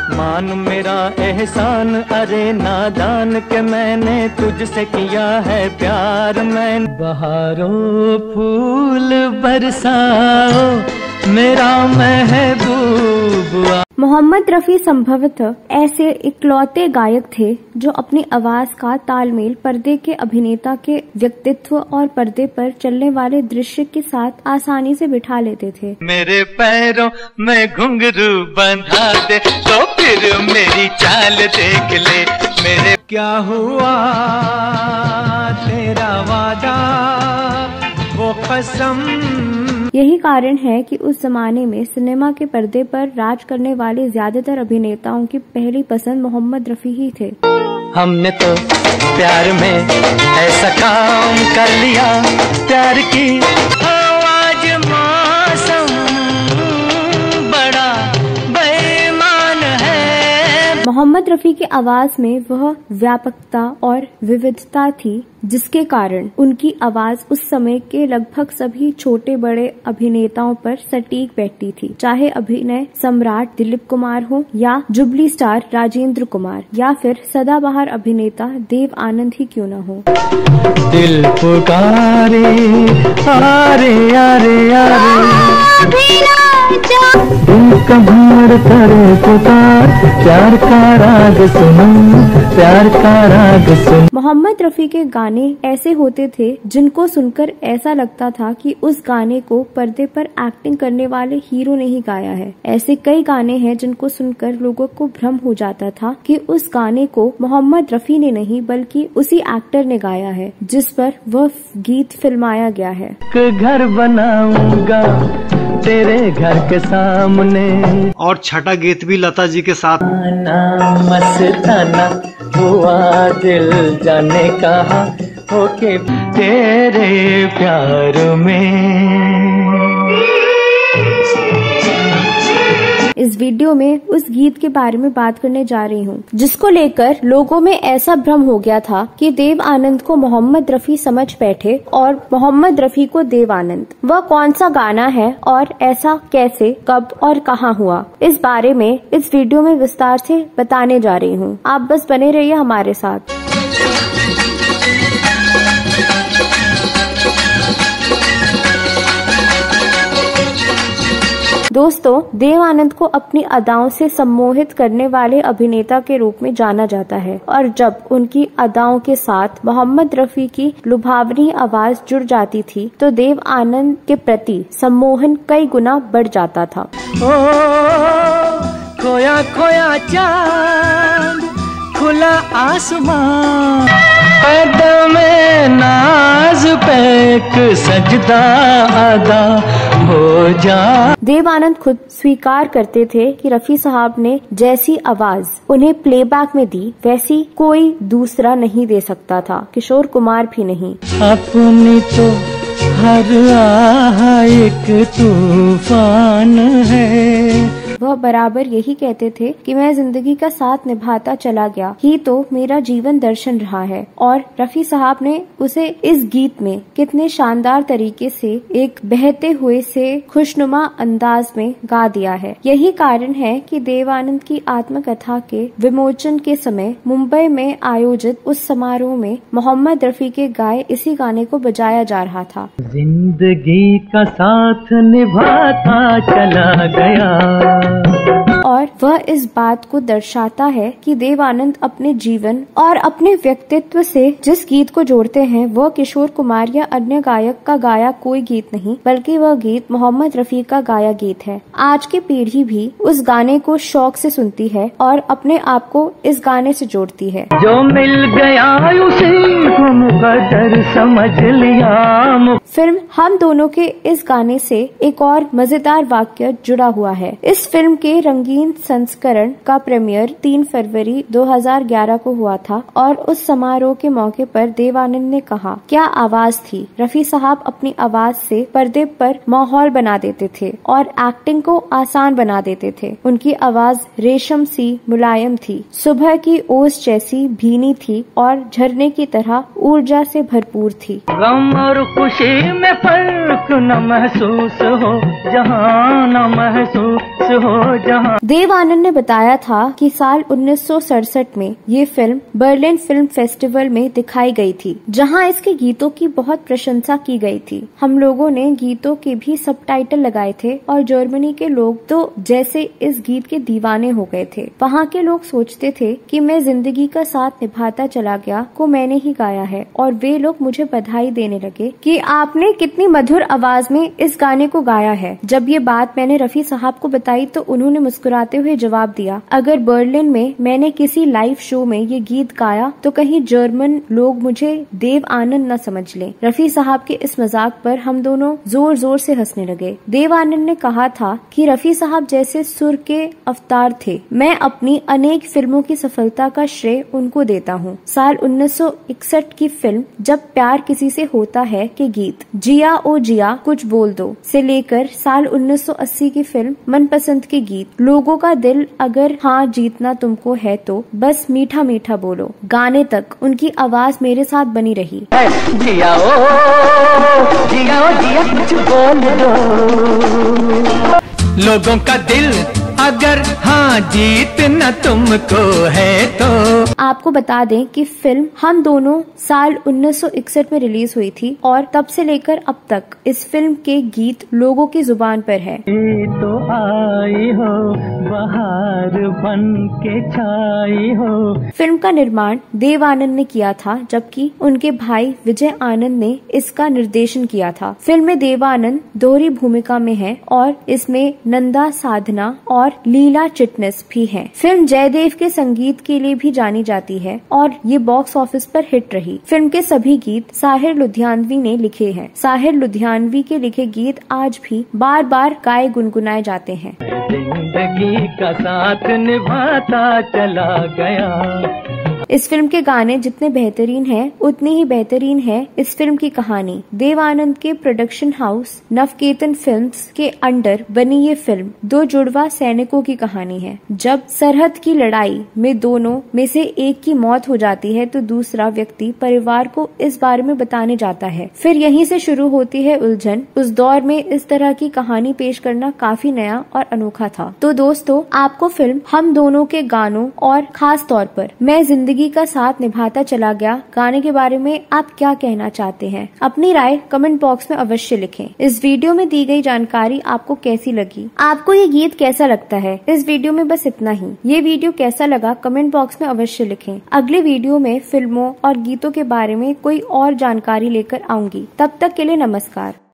मान मेरा एहसान, अरे नादान के मैंने तुझसे किया है प्यार। मैं बहारों फूल बरसाओ मेरा महबूब। मोहम्मद रफी संभवतः ऐसे इकलौते गायक थे जो अपनी आवाज का तालमेल पर्दे के अभिनेता के व्यक्तित्व और पर्दे पर चलने वाले दृश्य के साथ आसानी से बिठा लेते थे। मेरे पैरों में घुंघरू बंधा दे तो फिर मेरी चाल देख ले। मेरे क्या हुआ तेरा वादा वो कसम। यही कारण है कि उस जमाने में सिनेमा के पर्दे पर राज करने वाले ज्यादातर अभिनेताओं की पहली पसंद मोहम्मद रफी ही थे। हमने तो प्यार में ऐसा काम कर लिया, प्यार की आज मौसम बड़ा बेईमान है। मोहम्मद रफी की आवाज में वह व्यापकता और विविधता थी जिसके कारण उनकी आवाज उस समय के लगभग सभी छोटे बड़े अभिनेताओं पर सटीक बैठती थी, चाहे अभिनय सम्राट दिलीप कुमार हो या जुबली स्टार राजेंद्र कुमार या फिर सदाबहार अभिनेता देव आनंद ही क्यों न हो। दिल पुकारे आरे आरे आरे कमर करे पुकार, प्यार का राग सुनो, प्यार का राग सुनो। मोहम्मद रफी के गाने ऐसे होते थे जिनको सुनकर ऐसा लगता था कि उस गाने को पर्दे पर एक्टिंग करने वाले हीरो ने ही गाया है। ऐसे कई गाने हैं जिनको सुनकर लोगों को भ्रम हो जाता था कि उस गाने को मोहम्मद रफी ने नहीं बल्कि उसी एक्टर ने गाया है जिस पर वह गीत फिल्माया गया है। घर बनाऊंगा तेरे घर के सामने। और छठा गीत भी लता जी के साथ। मस्ताना हुआ दिल जाने कहाँ होके तेरे प्यार में। इस वीडियो में उस गीत के बारे में बात करने जा रही हूँ जिसको लेकर लोगों में ऐसा भ्रम हो गया था कि देव आनंद को मोहम्मद रफी समझ बैठे और मोहम्मद रफी को देव आनंद। वह कौन सा गाना है और ऐसा कैसे कब और कहाँ हुआ, इस बारे में इस वीडियो में विस्तार से बताने जा रही हूँ। आप बस बने रहिए हमारे साथ। दोस्तों, देव आनंद को अपनी अदाओं से सम्मोहित करने वाले अभिनेता के रूप में जाना जाता है और जब उनकी अदाओं के साथ मोहम्मद रफी की लुभावनी आवाज जुड़ जाती थी तो देव आनंद के प्रति सम्मोहन कई गुना बढ़ जाता था। ओ खोया खोया चांद खुला आसमां, कदम नाज पे एक सजदा अदा हो जा। देव आनंद खुद स्वीकार करते थे कि रफी साहब ने जैसी आवाज उन्हें प्लेबैक में दी वैसी कोई दूसरा नहीं दे सकता था, किशोर कुमार भी नहीं। अपनी तो हर आह एक तूफान है। वह बराबर यही कहते थे कि मैं जिंदगी का साथ निभाता चला गया ही तो मेरा जीवन दर्शन रहा है। और रफी साहब ने उसे इस गीत में कितने शानदार तरीके से एक बहते हुए से खुशनुमा अंदाज में गा दिया है। यही कारण है कि देव आनंद की आत्मकथा के विमोचन के समय मुंबई में आयोजित उस समारोह में मोहम्मद रफी के गाए इसी गाने को बजाया जा रहा था। जिंदगी का साथ निभाता चला गया। और वह इस बात को दर्शाता है कि देव आनंद अपने जीवन और अपने व्यक्तित्व से जिस गीत को जोड़ते हैं वह किशोर कुमार या अन्य गायक का गाया कोई गीत नहीं बल्कि वह गीत मोहम्मद रफी का गाया गीत है। आज की पीढ़ी भी उस गाने को शौक से सुनती है और अपने आप को इस गाने से जोड़ती है। जो मिल गया उसी को मुकद्दर समझ लिया। फिल्म हम दोनों के इस गाने से एक और मजेदार वाक्य जुड़ा हुआ है। इस फिल्म के रंगीन संस्करण का प्रीमियर 3 फरवरी 2011 को हुआ था और उस समारोह के मौके पर देव आनंद ने कहा, क्या आवाज थी। रफी साहब अपनी आवाज से पर्दे पर माहौल बना देते थे और एक्टिंग को आसान बना देते थे। उनकी आवाज रेशम सी मुलायम थी, सुबह की ओस जैसी भीनी थी और झरने की तरह ऊर्जा से भरपूर थी। गम और खुशी में फर्क न महसूस हो जहाँ, न महसूस हो जहाँ। देव देव आनंद ने बताया था कि साल 1967 में ये फिल्म बर्लिन फिल्म फेस्टिवल में दिखाई गई थी, जहां इसके गीतों की बहुत प्रशंसा की गई थी। हम लोगों ने गीतों के भी सबटाइटल लगाए थे और जर्मनी के लोग तो जैसे इस गीत के दीवाने हो गए थे। वहाँ के लोग सोचते थे कि मैं जिंदगी का साथ निभाता चला गया को मैंने ही गाया है, और वे लोग मुझे बधाई देने लगे कि आपने कितनी मधुर आवाज में इस गाने को गाया है। जब ये बात मैंने रफी साहब को बताई तो उन्होंने मुस्कुराते हुए जवाब दिया, अगर बर्लिन में मैंने किसी लाइव शो में ये गीत गाया तो कहीं जर्मन लोग मुझे देव आनंद न समझ लें। रफी साहब के इस मजाक पर हम दोनों जोर जोर से हंसने लगे। देव आनंद ने कहा था कि रफी साहब जैसे सुर के अवतार थे। मैं अपनी अनेक फिल्मों की सफलता का श्रेय उनको देता हूँ। साल 1961 की फिल्म जब प्यार किसी से होता है के गीत जिया ओ जिया कुछ बोल दो से लेकर साल 1980 की फिल्म मनपसंद के गीत लोगों का दिल अगर हाँ जीतना तुमको है तो बस मीठा मीठा बोलो गाने तक उनकी आवाज मेरे साथ बनी रही। जिया ओ जिया कुछ बोल दो, लोगों का दिल अगर हाँ जीतना तुमको है तो। आपको बता दें कि फिल्म हम दोनों साल 1961 में रिलीज हुई थी और तब से लेकर अब तक इस फिल्म के गीत लोगों की जुबान पर है। तो आई हो बहार बन के छाई हो। फिल्म का निर्माण देव आनंद ने किया था, जबकि उनके भाई विजय आनंद ने इसका निर्देशन किया था। फिल्म में देव आनंद दोहरी भूमिका में है और इसमें नंदा साधना और लीला चिटनेस भी हैं। फिल्म जयदेव के संगीत के लिए भी जानी जाती है और ये बॉक्स ऑफिस पर हिट रही। फिल्म के सभी गीत साहिर लुधियानवी ने लिखे हैं। साहिर लुधियानवी के लिखे गीत आज भी बार बार गाए गुनगुनाए जाते हैं। जिंदगी का साथ निभाता चला गया। इस फिल्म के गाने जितने बेहतरीन हैं, उतनी ही बेहतरीन है इस फिल्म की कहानी। देव आनंद के प्रोडक्शन हाउस नवकेतन फिल्म्स के अंडर बनी ये फिल्म दो जुड़वा सैनिकों की कहानी है। जब सरहद की लड़ाई में दोनों में से एक की मौत हो जाती है तो दूसरा व्यक्ति परिवार को इस बारे में बताने जाता है। फिर यहीं से शुरू होती है उलझन। उस दौर में इस तरह की कहानी पेश करना काफी नया और अनोखा था। तो दोस्तों, आपको फिल्म हम दोनों के गानों और खास तौर पर मैं जिंदगी का साथ निभाता चला गया गाने के बारे में आप क्या कहना चाहते हैं? अपनी राय कमेंट बॉक्स में अवश्य लिखें। इस वीडियो में दी गई जानकारी आपको कैसी लगी? आपको ये गीत कैसा लगता है? इस वीडियो में बस इतना ही। ये वीडियो कैसा लगा कमेंट बॉक्स में अवश्य लिखें। अगले वीडियो में फिल्मों और गीतों के बारे में कोई और जानकारी लेकर आऊंगी। तब तक के लिए नमस्कार।